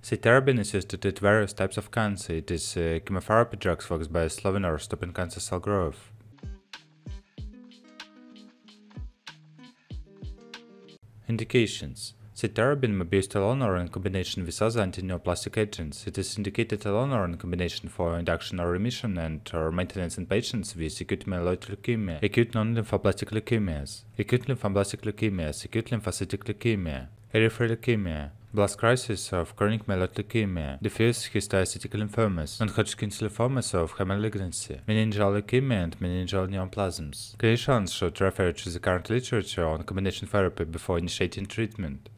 Cytarabine is used to treat various types of cancer. It is chemotherapy drugs focused by slowing or stopping cancer cell growth. Indications. Cytarabine may be used alone or in combination with other anti-neoplastic agents. It is indicated alone or in combination for induction or remission and/or maintenance in patients with acute myeloid leukemia, acute non-lymphoblastic leukemias, acute lymphoblastic leukemias, acute lymphocytic leukemia, erythroid leukemia, blast crisis of chronic myeloid leukemia, diffuse histiocytic lymphomas, non-Hodgkin's lymphomas of high malignancy, meningeal leukemia and meningeal neoplasms. Clinicians should refer to the current literature on combination therapy before initiating treatment.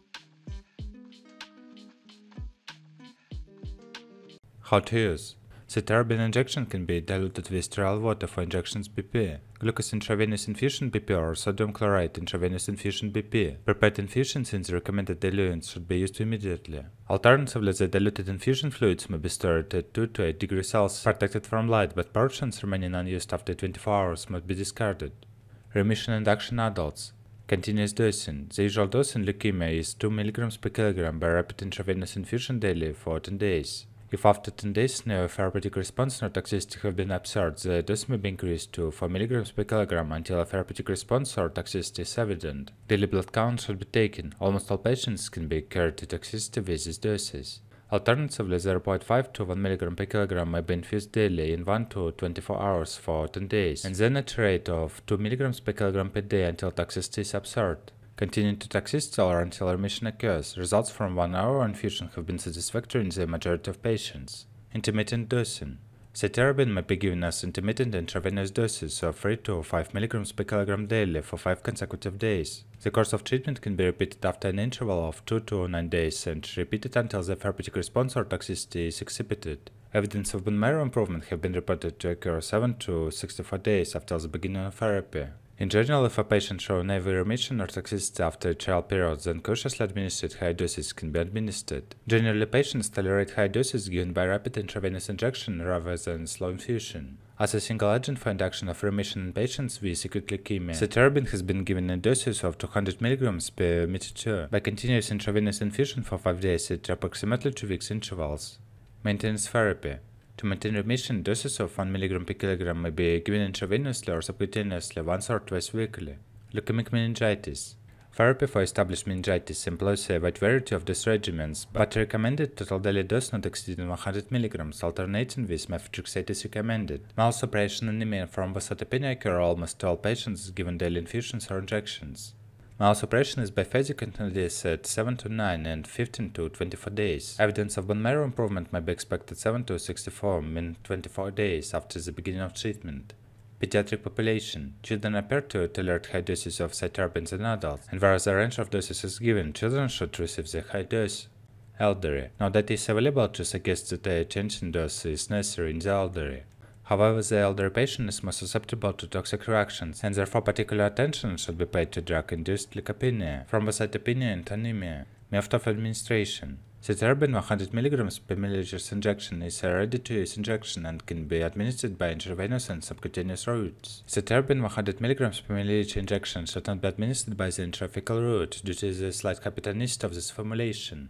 How to use. Cytarabine injection can be diluted with sterile water for injections BP, glucose intravenous infusion BP or sodium chloride intravenous infusion BP. Prepared infusions in the recommended diluents should be used immediately. Alternatively, the diluted infusion fluids may be stored at 2 to 8 degrees Celsius, protected from light, but portions remaining unused after 24 hours must be discarded. Remission induction adults. Continuous dosing. The usual dose in leukemia is 2 mg per kilogram by rapid intravenous infusion daily for 10 days. If after 10 days no therapeutic response nor toxicity have been observed, the dose may be increased to 4 mg per kilogram until a therapeutic response or toxicity is evident. Daily blood count should be taken. Almost all patients can be cured to toxicity with these doses. Alternatively, 0.5 to 1 mg per kilogram may be infused daily in 1 to 24 hours for 10 days, and then at a rate of 2 mg per kilogram per day until toxicity is observed. Continuing to toxicity or until remission occurs. Results from 1 hour infusion have been satisfactory in the majority of patients. Intermittent dosing. Cytarabine may be given as intermittent intravenous doses of 3 to 5 mg per kilogram daily for 5 consecutive days. The course of treatment can be repeated after an interval of 2 to 9 days and repeated until the therapeutic response or toxicity is exhibited. Evidence of bone marrow improvement have been reported to occur 7 to 64 days after the beginning of therapy. In general, if a patient shows no remission or toxicity after a trial period, then cautiously administered high doses can be administered. Generally, patients tolerate high doses given by rapid intravenous injection rather than slow infusion. As a single agent for induction of remission in patients with acute leukemia, cytarabine has been given in doses of 200 mg per meter by continuous intravenous infusion for 5 days at approximately 2 weeks intervals. Maintenance therapy. To maintain remission, doses of 1 mg per kilogram may be given intravenously or subcutaneously once or twice weekly. Leukemic meningitis. Therapy for established meningitis employs a wide variety of dose regimens, but recommended total daily dose not exceeding 100 mg, alternating with methotrexate is recommended. Myelosuppression anemia and thrombocytopenia occur almost all patients given daily infusions or injections. Myelosuppression is biphasic and is at 7 to 9 and 15 to 24 days. Evidence of bone marrow improvement may be expected 7 to 64 in 24 days after the beginning of treatment. Pediatric population. Children appear to tolerate high doses of cytarabine than adults, and whereas a range of doses is given, children should receive the high dose. Elderly. No data is available to suggest that a change in dose is necessary in the elderly. However, the elderly patient is more susceptible to toxic reactions, and therefore particular attention should be paid to drug-induced leukopenia, thrombocytopenia, and anemia. Method of administration. Cytarabine 100 mg per milliliter injection is a ready-to-use injection and can be administered by intravenous and subcutaneous routes. Cytarabine 100 mg per milliliter injection should not be administered by the intrathecal route due to the slight capitonicity of this formulation.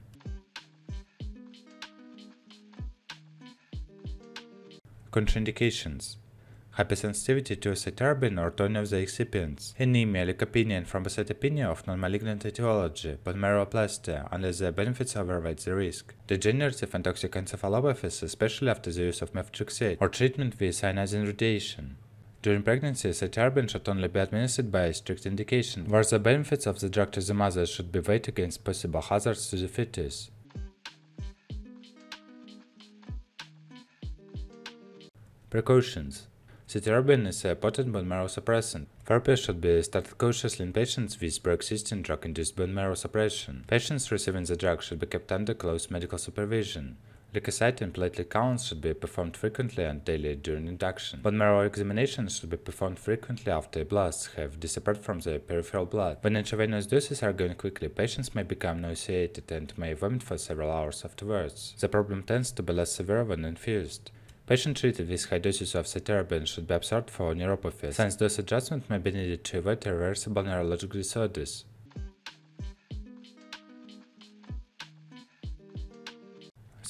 Contraindications. Hypersensitivity to cytarabine or to any of the excipients, anemia, leukopenia, and thrombocytopenia of non-malignant etiology, bone marrowplasty, unless the benefits overweigh the risk. Degenerative and toxic encephalopathies, especially after the use of methotrexate, or treatment with ionizing radiation. During pregnancy, cytarabine should only be administered by strict indication, where the benefits of the drug to the mother should be weighed against possible hazards to the fetus. Precautions. Cytarabine is a potent bone marrow suppressant. Therapy should be started cautiously in patients with pre-existing drug-induced bone marrow suppression. Patients receiving the drug should be kept under close medical supervision. Leukocyte and platelet counts should be performed frequently and daily during induction. Bone marrow examinations should be performed frequently after blasts have disappeared from the peripheral blood. When intravenous doses are given quickly, patients may become nauseated and may vomit for several hours afterwards. The problem tends to be less severe when infused. Patients treated with high doses of cytarabine should be observed for neuropathy, since dose adjustment may be needed to avoid irreversible neurologic disorders.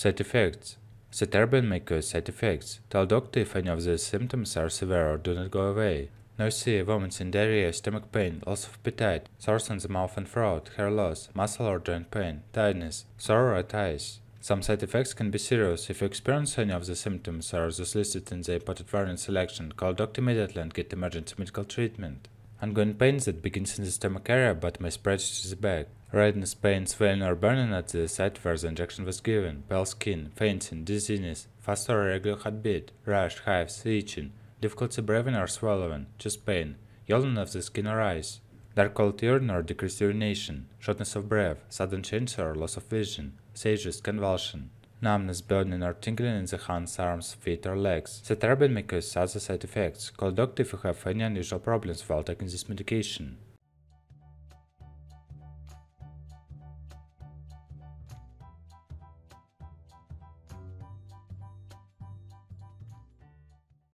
Side effects. Cytarabine may cause side effects. Tell doctor if any of these symptoms are severe or do not go away. Nausea, vomiting, diarrhea, stomach pain, loss of appetite, sores in the mouth and throat, hair loss, muscle or joint pain, tiredness, sore at eyes. Some side effects can be serious. If you experience any of the symptoms or those listed in the imported variant selection, call doctor immediately and get emergency medical treatment. Ongoing pain that begins in the stomach area but may spread to the back. Redness, pain, swelling or burning at the site where the injection was given. Pale skin, fainting, dizziness, fast or irregular heartbeat, rash, hives, itching, difficulty breathing or swallowing, chest pain, yellowing of the skin or eyes, dark colored urine or decreased urination, shortness of breath, sudden change or loss of vision, seizures, convulsion, numbness, burning or tingling in the hands, arms, feet or legs. Cytarabine may cause other side effects. Call doctor if you have any unusual problems while taking this medication.